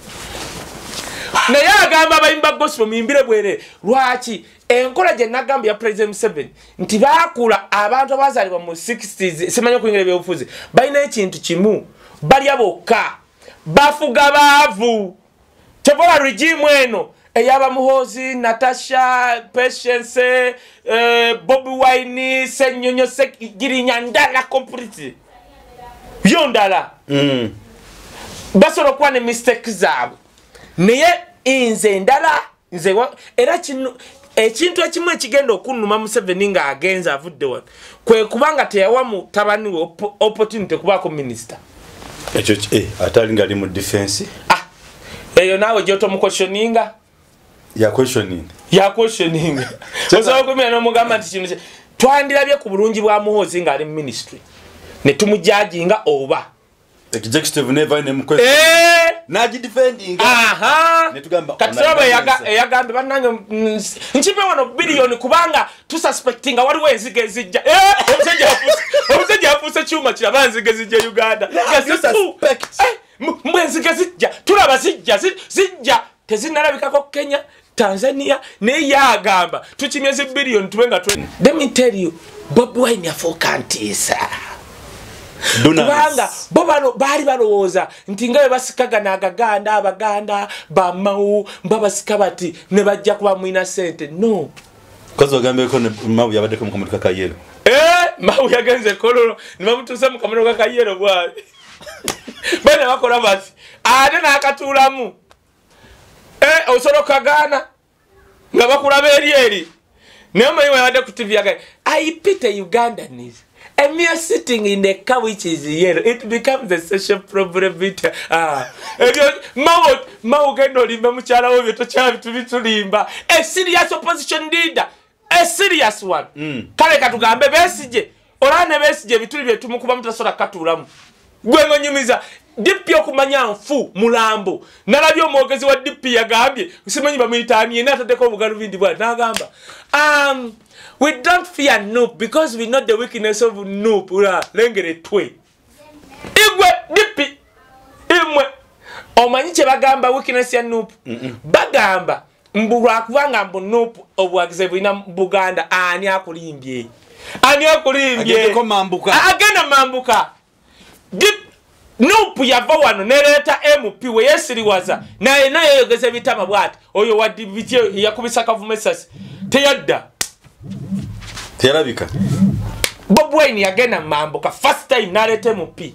naye agamba abayimba gospel muyimbire bwere lwaki enkola gye nagamba ya president Museveni nti baakula abantu abazaalibwa mu 60s simanyi okuyingira ebyobufuzi balina ekintu kimu balya bokka bafuga baavu tebola regime eno eyaba Muhozi Natasha Patience Bobby Wine Senyonyo Girinya ndala complete yondala basoro kwa ne mistake zabo naye inze ndala nze era kino ekintu ekimu ekigenda okunuma Museveni nga agenza avudde wano kwe kubanga teyawa mu tabani we opportunity kubaako minister ekyo atali ngali mu defense eyo nawe joto mu questioninga ya questioning ozo kumya no mugamba nti kino twandirabye ku bulungi bwa Muhozi nga ali mu ministry ne tumujajinga oba executive never name question naji defending ne tugamba katsoba yagambe banange nchipe wano billion kubanga tu suspectinga waliwo enzige zijja omusajja afuse chuma kirabanzige zijja Uganda suspect mwenzige zijja tulaba zijja tezinalabikako Kenya Tanzania ne yagamba tukimyeze billion tuwenga 20. Let me tell you Bobi Wine afokantisa kubanga bobano bali balowooza nti ngabe basikaga n'agaganda abaganda bamawu mbabasika bati ne bajja kuba mwina sente no kozo gambe ko mawu yabadde ko mu kamotoka ka yero mawu yagenze kololo nibamutusa mu kamotoka ka yero bwa bana bakola bati ate nakatulamu osoro kagana nga bakulaba eri nema yiwe yabadde ku TV yagaye I pity Ugandans. And me are sitting in the car which is yellow. It becomes a social problem. Mau gendo limba muchala ovyo tochavi tuvitulimba. A serious opposition leader. A serious one. Kale katugambe besije. Olane besije bituli byetu mukuba mutasola katulamu. Gwengo nyumiza. DP okumanya nfu mulambo. Nalabyo omwogezi wa DP yagambye. Usimanyi bamuyitaniye natadeko obugalu bindi bwa nagamba. We don't fear Noop because we know the weakness of Noop. Lengere twe. Igwe DP. Imwe. Omanyiche bagamba weakness ya Noop. Bagamba mbulwa kubanga mbu Noop obwagize bwina Buganda ani akulimbye. Agende mambuka. Agenda mambuka. Noop yava wano nereta MP we yesiriwaza naye yogeze bitama bwati oyo wa DBT yakubisa kavumesasi teyadda terabika Bobi Wine yagenda mambuka first time narete MP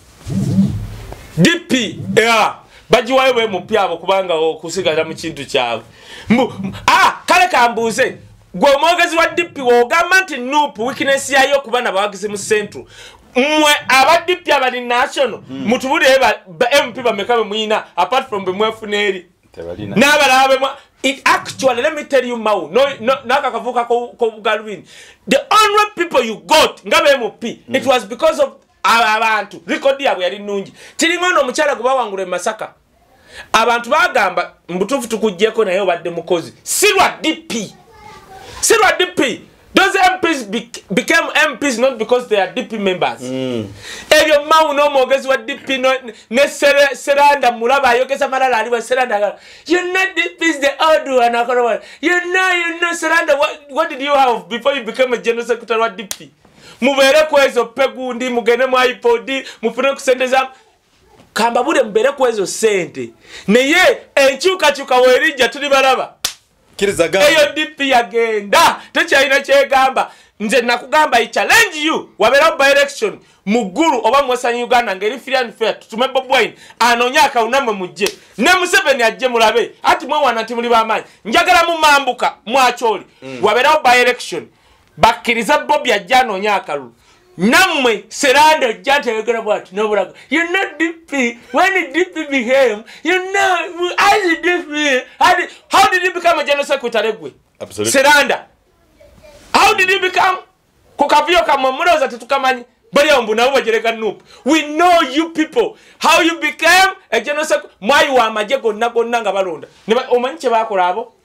DP bajiwayo we MP abo kubanga okusigala mu kintu kyabo kale kambuze gwe omwogezi wa DP wogamba nti Noop weakness yayo kubana bawagize mu central mwe abadippi abali national mutubule MP bamekabe muina apart from bemwefuneri tebalina nabalabe it actually let me tell you Mau no nakakavuka ko Galwin the only people you got ngabe MP it was because of abantu record yabwe yali nungi tiringono omukyala gubawangule Masaka abantu bagamba mbutufu tukujjeko nayo badde mukozi sirwa DP Those MPs became MPs not because they are DP members. Ebyo mawu no mogezi wa DP ne Seranda mulaba yokesa malala ali wa Seranda. You know DP is the old one akora. You know Seranda, what did you have before you became a general secretary wa DP? Mubere kwezo pegundi mugene mu iPod mufune kusendeza kamba bude mbere kwezo sente. Neye enchuka werija tuli balaba. Kirizaga eyo DP yagenda tekyalina kyegamba nze nakugamba I challenge you wabera by election muguru oba mwesanya Uganda ngeri free and fair tutume Bob Wine anonya akauname mujje ne Museveni ajje mulabe ati mwe wana ati muli bamanyi njagala mu mambuka mwacholi wabera by election bakiriza Bob yajja anonya akalu namwe Seranda jategera bwati nobulaga you know DP when DP became you know as DP how did he become a general secretary gwe absolutely Seranda how did he become kokavio kama muroza tetukamanyi bali ombu nabo bagereka nup we know you people how you became a general secretary mwai wa majego nagonna nga balonda omanche bakola abo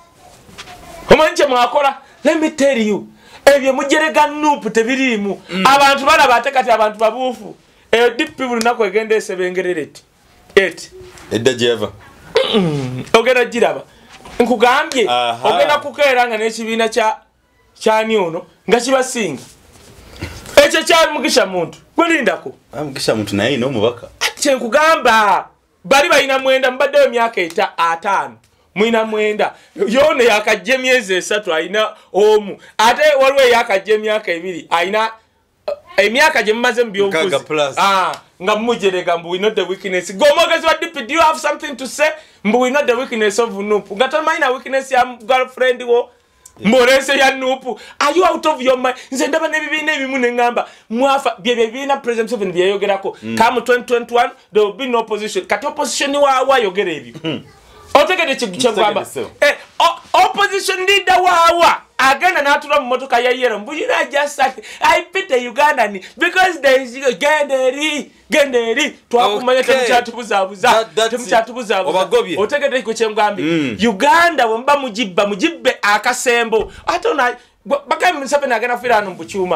omanche mwakola let me tell you ebyo mujerega nupu tebirimu abantu bana batekati abantu babufu DP bulunako egende esebengerereti edda jeva ogera jiraba nkugambye ogenda kukeranga n'ekibiina kyani ono nga kibasinga ekyo kyali mugisha muntu bulindako mugisha muntu naye ino mubaka kye nkugamba bali balina mwenda mbadde emyaka 5 mwina mwenda yone yakajje myezi 3 ayina omu ate waliwo yakajje emyaka 2 ayina emyaka gye mmaze mbyobufuzi nga mujerega mbu we not the weakness gomogezi wa DP do you have something to say mbu we not the weakness of Nupu nga tamayina weakness ya girlfriend wo mborese ya Nupu are you out of your mind nze ndaba nebibina ebimu nengamba mwafa byebina president Museveni byeyogerako come 2021 there will be no opposition kati opposition wa yogera ebyo otegede kyegwamba opposition leader wawa agenda natula mu motoka ya yero mbujira just I pity Uganda ni because there is genderi twakumanya temukyatubuzabuza otegede kyegwambi Uganda womba mujibbe akasembo atona bakami Museveni agenda firano mbuchuma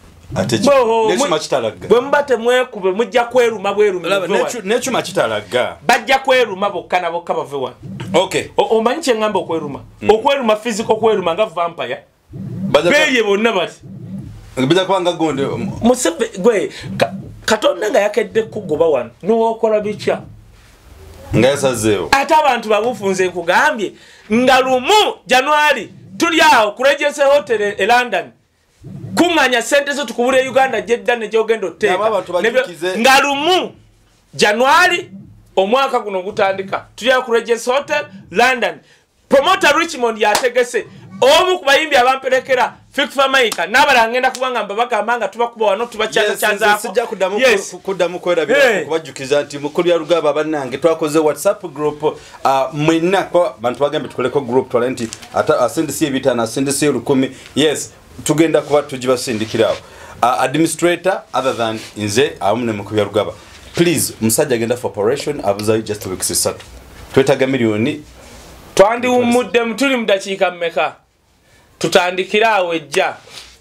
nechuma kitalaga bwemba temwekube mujja kweruma bweru nechuma kitalaga bajja kweruma bokana bokka bavewa okay omanyiche ngamba okweruma physical kweruma nga vampire beye bonna bati bija kwanga gonde Musebe gwe katonda nga yakedde kugoba wano nuwokola bicha ngayasazeo ate abantu babufunze nkugambye nga lumu January tuli awo ku Regency Hotel e London kunganya sente zo tukubule Uganda jedda ne jogendo teka ngalumu January omwaka guno gutandika tuya ku Regency Hotel London promoter Richmond yategese omu kubayimbi abamperekera Fikfa Maika nabala ngenda kubanga mbabaka amanga tubakuba wano tubacyaza cyaza sijja kudamu kwera bira kubajukiza nti mukuru ya rugaba banange twakoze WhatsApp group mwina kwa bantu bagambe tukoleko group talenti ata asindisi ebita na asindisi 10 yes tugenda kuba tujibasindikirawo administrator other than inze amune mukubya rugaba please musajja agenda for operation abuza just weeks 3 twetaga milioni twandi umudde mutuli mudakika mmeka tutandikirawo ejja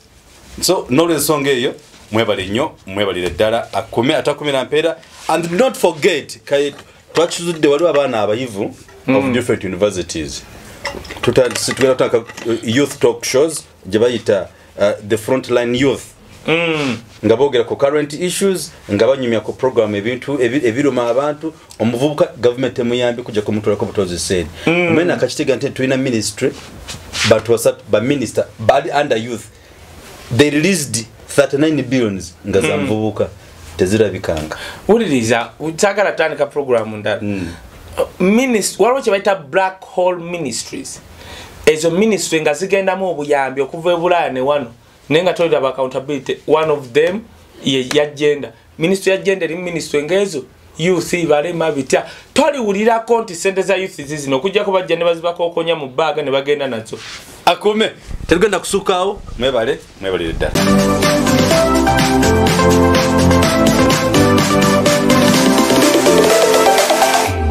so nolensonga eyo mwebale nnyo mwebalire ddala akome atakome na mpera and not forget kay twakizudde waliwo abaana abayivu of different universities tutagenda youth talk shows jebayita the frontline youth nga bogera ko current issues nga banyumya ko program ebintu ebiruma abantu omuvubuka government emuyambi kujja kumutula ko butozi said mena kachitiga nte tuina ministry but was by minister bad under youth they released 39 billions nga za mvubuka tezira bikanga uliriza utagala tandika program ndala ministry waliwo kyebayita black hole ministries ezo ministry nga zigenda mu obuyambi okuva ebulaya ne wano nenga told about accountability one of them ya gender ministry ya gender ministry ngezo youth bale mabitya toli ulira konti sente za youth zizino okujja ko bajja ne bazibako okonya mu baga ne bagenda nazo akome tegenda kusukaawo mwebale ddala